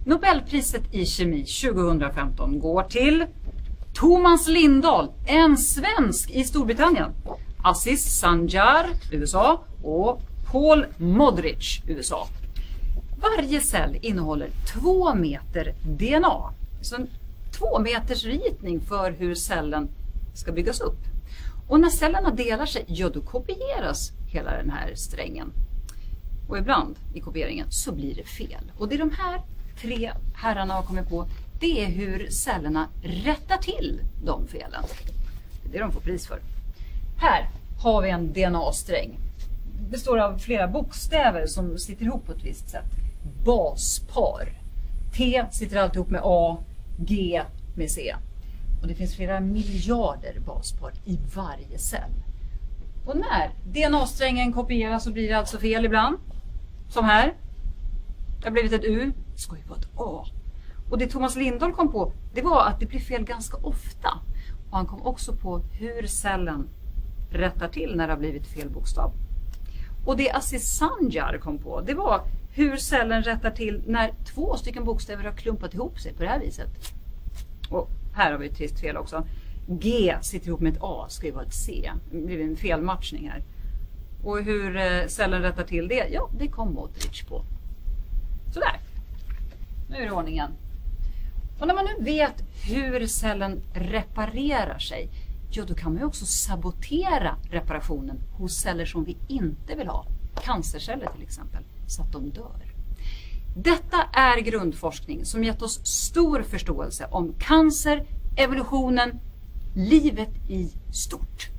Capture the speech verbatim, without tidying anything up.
Nobelpriset i kemi tjugohundrafemton går till Thomas Lindahl, en svensk i Storbritannien, Aziz Sanjar, U S A och Paul Modrich, U S A. Varje cell innehåller två meter D N A, så en två meters ritning för hur cellen ska byggas upp. Och när cellerna delar sig, ja, då kopieras hela den här strängen. Och ibland i kopieringen så blir det fel. Och det är de här tre herrarna har kommit på, det är hur cellerna rättar till de felen. Det är det de får pris för. Här har vi en D N A-sträng. Det består av flera bokstäver som sitter ihop på ett visst sätt. Baspar. T sitter alltid ihop med A, G med C. Och det finns flera miljarder baspar i varje cell. Och när D N A-strängen kopieras så blir det alltså fel ibland. Som här. Det har blivit ett U. Det ska ju vara ett A. Och det Thomas Lindahl kom på, det var att det blir fel ganska ofta. Och han kom också på hur cellen rättar till när det har blivit fel bokstav. Och det Aziz Sanjar kom på, det var hur cellen rättar till när två stycken bokstäver har klumpat ihop sig på det här viset. Och här har vi ett trist fel också. G sitter ihop med ett A, ska ju vara ett C. Det blir en felmatchning här. Och hur cellen rättar till det, ja, det kom Modrich på. Sådär. Nu är det ordningen. Och när man nu vet hur cellen reparerar sig, ja, då kan man ju också sabotera reparationen hos celler som vi inte vill ha. Cancerceller till exempel, så att de dör. Detta är grundforskning som gett oss stor förståelse om cancer, evolutionen, livet i stort.